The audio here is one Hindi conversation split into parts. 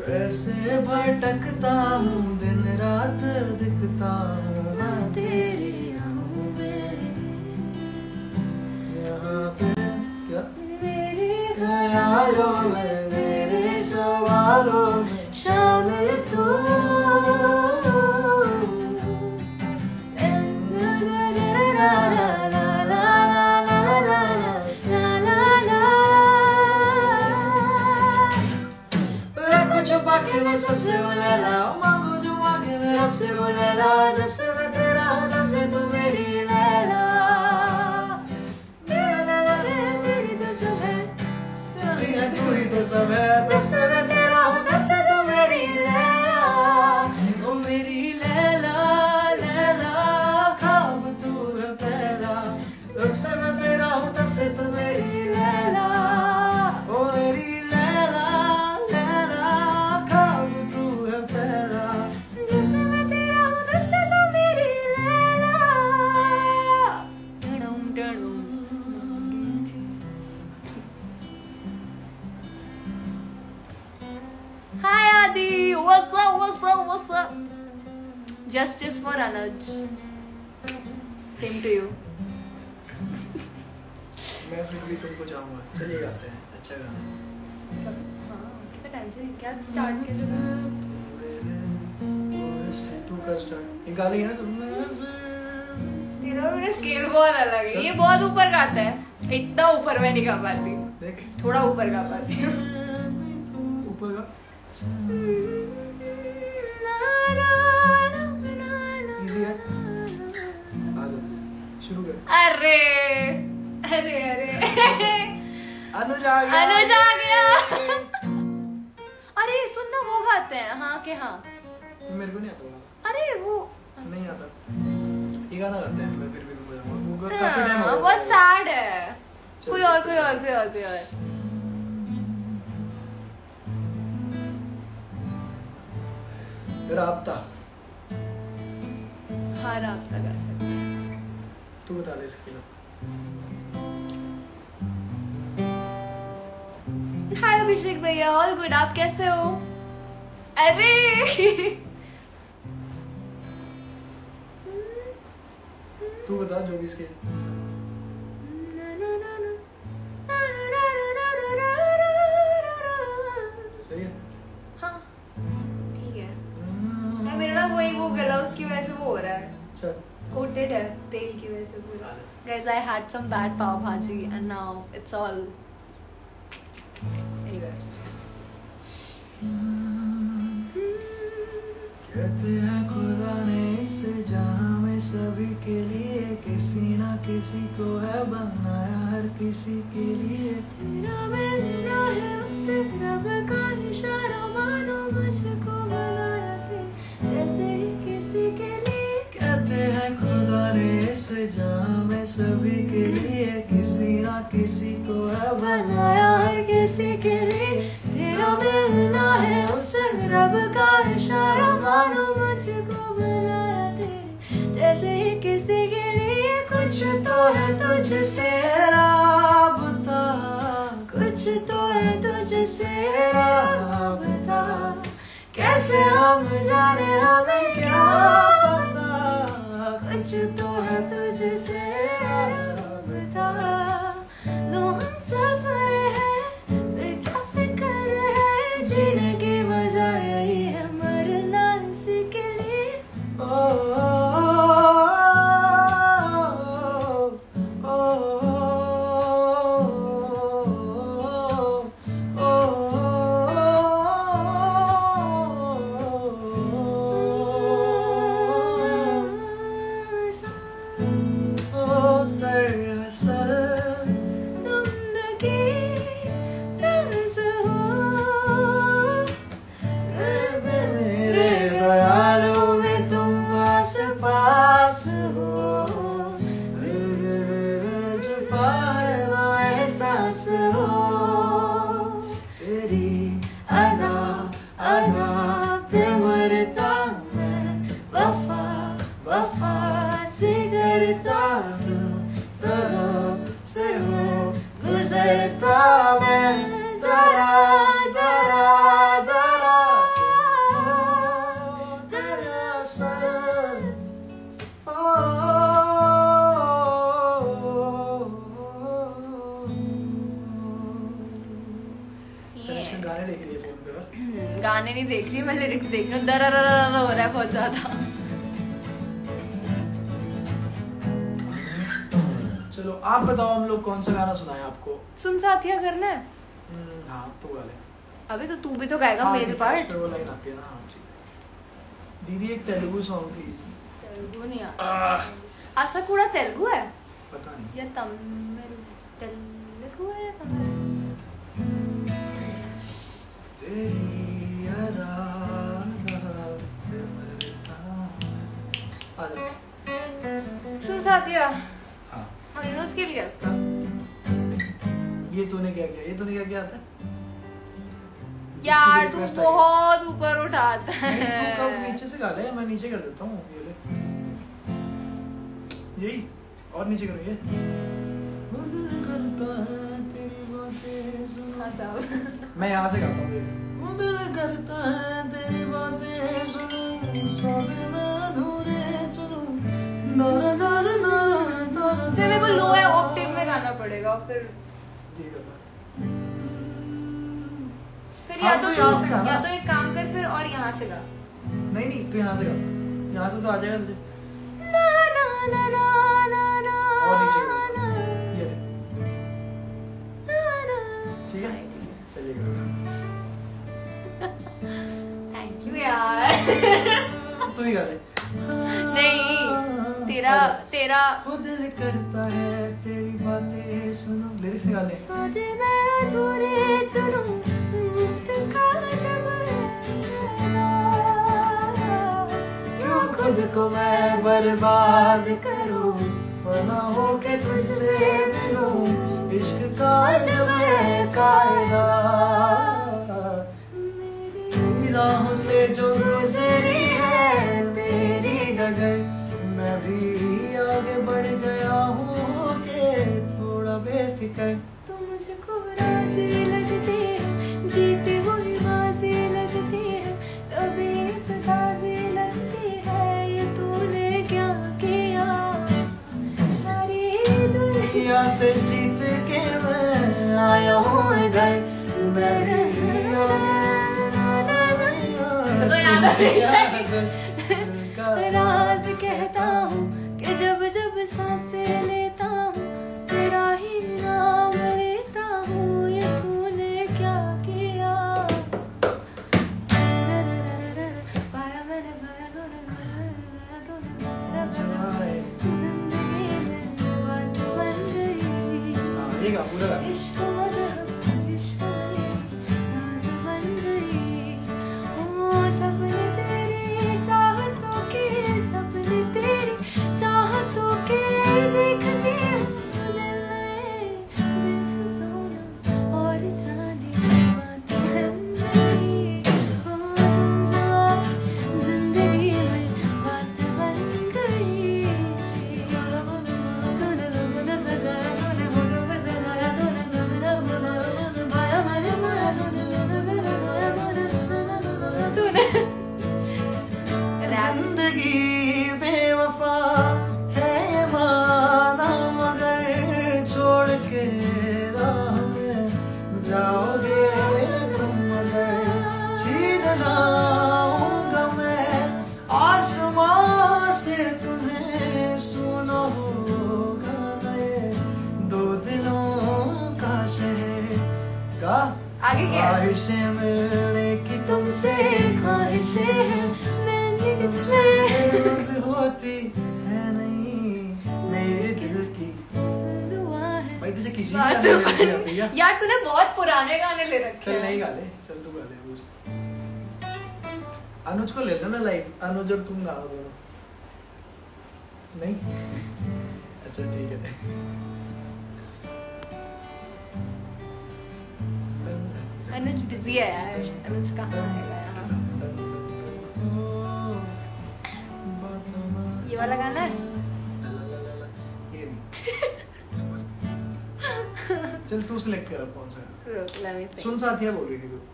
कैसे भटकता हूँ दिन रात दिखता हूँ मैं तेरी आँखों में, यहाँ पे क्या मेरे ख्यालों में मेरे सवालों में शामिल तू। छुपा के मैं सबसे वो लैला, मांगू जो मांगे मैं रब से वो लैला, जब से मैं तेरा हूँ तब से तू मेरी लैला, मेरा लैला तेरी तो सब है, तेरी है तू ही तो सब है, तब से मैं तेरा हूँ तब से तू मेरी लैला, ओ मेरी लैला लैला ख्वाब तू है पहला, तब से मैं तेरा हूँ तब से तू मेरी लैला, ओ मेरी What's up? Justice for Anuj. Same to you. मैं फिर भी तुमको जाऊंगा, चलिए गाते हैं अच्छा गाना। कितना टाइम से क्या स्टार्ट कैसे तू कर स्टार्ट, ये गा लेंगे ना तुम। तेरा मेरा स्केल बहुत अलग है, ये बहुत ऊपर गाता है, इतना ऊपर मैं नहीं गा पाती, देख थोड़ा ऊपर गा पाती हूँ। ऊपर गा इजी है, आ जा शुरू कर। अरे अरे अरे अनुज आ गया, अनुज आ गया। अरे सुन ना वो गाते हैं हाँ के हाँ, मेरे को नहीं आता। अरे वो नहीं आता, ये गाना गाते हैं मैं फिर भी तुमको जाऊंगा, काफी टाइम हो गया। बहुत सैड है, कोई और कोई और कोई और कोई और। राब्ता, हाँ राब्ता गा सकते हैं। तू बता दे इसकी लो। हाय अभिषेक भैया, ऑल गुड, आप कैसे हो? अरे तू बता जो भी इसके। सही है हाँ ठीक है, मेरा ना वही वो गला उसकी वजह से वो हो रहा है, चल कोटेड है तेल की वजह से पूरा। Guys, I had some bad pav bhaji and now it's all anyway. कहते हैं खुदा ने इस जहां में सभी के लिए किसी ना किसी को है बनाया, हर किसी के लिए तेरा मिलना है उससे रब का इशारा, मानो मुझको बनाया थे जैसे ही किसी के लिए। कहते हैं खुदा ने इस जहां में सभी के लिए किसी ना किसी को है बनाया, हर किसी के लिए तेरा मिलना है उससे रब का इशारा, मानो मुझको बनाया तेरे जैसे ही किसी के लिए। कुछ तो है तुझसे राबता, कुछ तो है तुझसे राबता, कैसे हम जाने हमें क्या पता। कुछ तो है तुझसे राबता, लो हम सफर है फिर क्या फिक्र है, जीने की वजह यही है मरना इसी के लिए। पास हो छुपा है वो एहसास हो, तेरी अदा अदा पे मरता मैं, वफा वफा से करता हूँ, तरह से हो गुजरता मैं, जरा जरा जरा गाने देख रही है फोन पे और गाने नहीं देख रही मैं लिरिक्स देख रही हूँ दररररर हो रहा है बहुत ज्यादा। चलो आप बताओ हम लोग कौन सा गाना सुनाए आपको? सुन साथिया करना है। हाँ तो गा ले। अबे तो तू भी तो गाएगा मेल पार्ट। वो लाइन आती है ना। हाँ ठीक। दीदी एक तेलुगु सॉन्ग प्लीज। तेलुगु नहीं आता। आसाकुड़ा तेलुगु है? पता नहीं। या तमिल तेलुगु है या तमिल? तेरी यादा आ जाओ। सुन साथिया। हाँ। यूनुस के लिए उसका। ये तूने क्या किया? ये तूने क्या किया था? यार तू बहुत ऊपर उठाता है। तू कब नीचे से गा ले, मैं नीचे कर देता हूँ। ये ले। यही और नीचे करो ये। हाँ साहब। मैं यहाँ से गाता हूँ। ये दिल करता है तेरी बातें सुनूं, सौदे में अधूरे चलूं, नरा नरा नरा नरा। फिर मेरे को लो है ऑक्टेव में गाना पड़ेगा फिर। ये करना। फिर हाँ, या तो तो यहाँ से गा ना। या तो एक काम कर फिर और यहाँ से गा। नहीं तू यहाँ से गा। यहाँ से तो आ जाएगा तुझे। ना ना ना ना ना ना और नीचे कर। ये ले। ना ना। ठीक है चलिएगा। थैंक यू यार। तू ही गा ले। नहीं तेरा वो दिल करता है तेरी बातें सुनो। लिरिक्स निकाल ले। सौदे में अधूरे चलूं, मुफ्त का जब क्यों खुद को मैं बर्बाद करूं, फना होके तुझसे मिलूं, इश्क का जब है कायदा, मेरी राहों से जो गुजरी है तेरी डगर, मैं भी आगे बढ़ गया हूँ के थोड़ा बेफिक्र। तुम मुझको राज़ी लगती है, जीती हुई बाजी लगती है, तबीयत ताज़ी लगती है, ये तूने क्या किया? सारी दुनिया से जीत के मैं आया हूँ इधर, मैं भी राज कहता हूँ कि जब जब सांसें लेता हूँ तेरा ही नाम लेता हूँ, ये तूने क्या किया? पाया मैंने जिंदगी में बात बन गई, इश्क मज़हब इश्क में साज बन गई, हो सपने तेरी चाहतों के, सपने तेरी चाहतों के देखते हैं दिल में, दिल सोना और चांदी बात बन गई, हो तुम जाओ जिंदगी में बात बन गई, तूने मुझे सजाया, तूने मुझे सजाया, तूने पाया मैंने पाया, तूने जिंदगी बेवफा है ये माना, मगर छोड़ के राह में जाओगे तुम, मगर छीन लाऊंगा मैं आसमां से तुम्हें, सुना होगा ना ये दो दिलों का शहर का। आगे क्या? ख्वाहिशें मिलने की तुमसे, ख्वाहिशें हैं मिलने की तुमसे, रोज़ होती है नहीं मेरे दिल की दुआ है भाई। तुझे किसी बात गाने में नहीं आती है? यार तूने बहुत पुराने गाने ले रखे चल नहीं गा ले, चल तू गा ले। अनुज को ले लेना लाइव, अनुज और तुम गाओ दोनों। नहीं अच्छा ठीक है। अनुज बिजी है यार, अनुज कहाँ आएगा यहाँ? ये वाला गाना है? ये नहीं। चल तू सिलेक्ट कर अब कौन सा गाना। रुक, let me think. सुन साथिया बोल रही थी तू।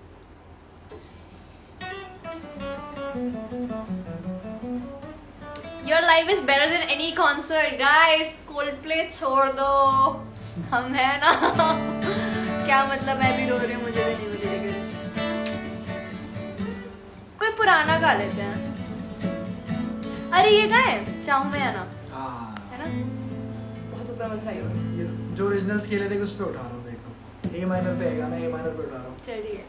Your life is better than any concert, guys. Coldplay छोड़ दो, हम है ना। क्या मतलब, मैं भी रो रही हूँ, मुझे भी नहीं मिली लिरिक्स। कोई पुराना गा लेते हैं। अरे ये गाए चाहूं मैं आना, है ना? बहुत ऊपर मत खाइयो। ये जो ओरिजिनल स्केल है उस पे उठा रहा हूँ, देखो ए माइनर पे है गाना, ए माइनर पे उठा रहा हूँ। चलिए।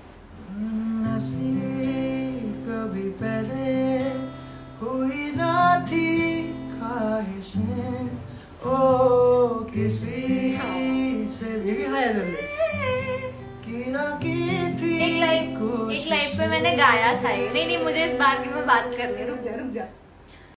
कभी पहले हुई ना थी ख्वाहिशें, ओ किसी से भी एक लाइफ पे मैंने गाया था ये। नहीं मुझे इस बार की मैं बात करनी है, रुक जा।